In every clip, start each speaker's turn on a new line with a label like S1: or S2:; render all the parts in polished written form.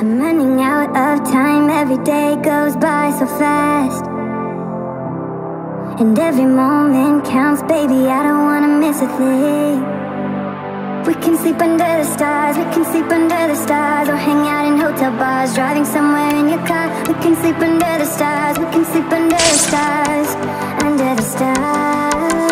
S1: I'm running out of time, every day goes by so fast. And every moment counts, baby, I don't wanna miss a thing. We can sleep under the stars, we can sleep under the stars, or hang out in hotel bars, driving somewhere in your car. We can sleep under the stars, we can sleep under the stars, under the stars.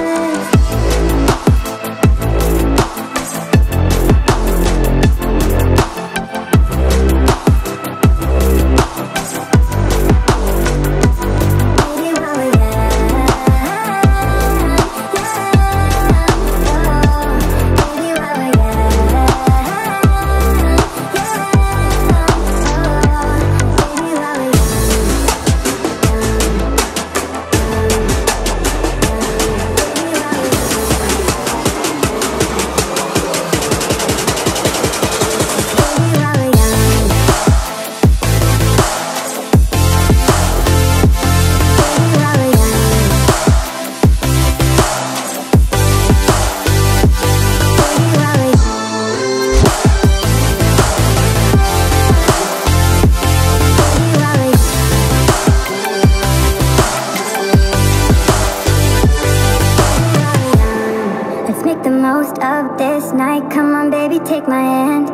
S1: Come on, baby, take my hand.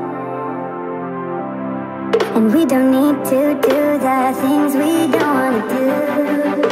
S1: And we don't need to do the things we don't wanna do.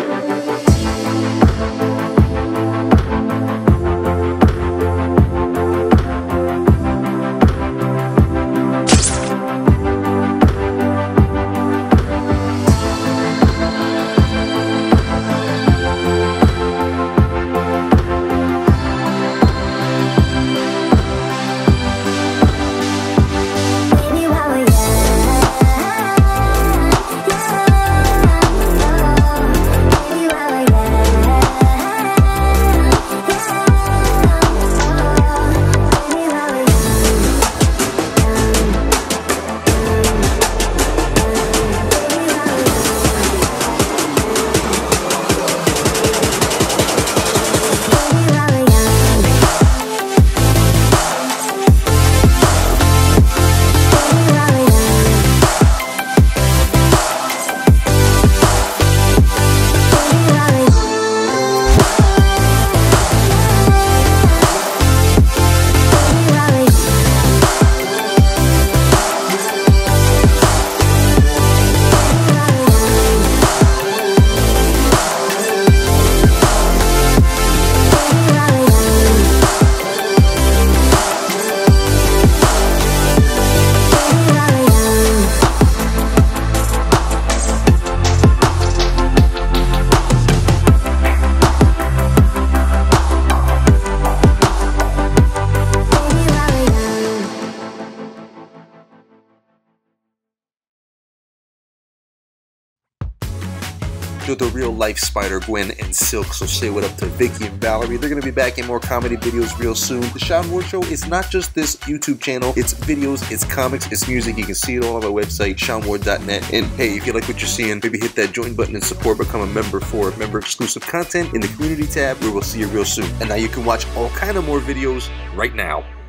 S2: They're the real life Spider-Gwen and Silk, so say what up to Vicky and Valerie. They're going to be back in more comedy videos real soon. The Sean Ward Show is not just this YouTube channel, it's videos, it's comics, it's music. You can see it all on our website, SeanWard.net. And hey, if you like what you're seeing, maybe hit that join button and support, become a member for member exclusive content in the community tab, where we'll see you real soon. And now you can watch all kind of more videos right now.